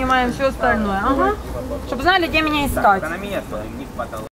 снимаем все остальное. Ага. Чтобы знали, где меня искать. На меня не хватало.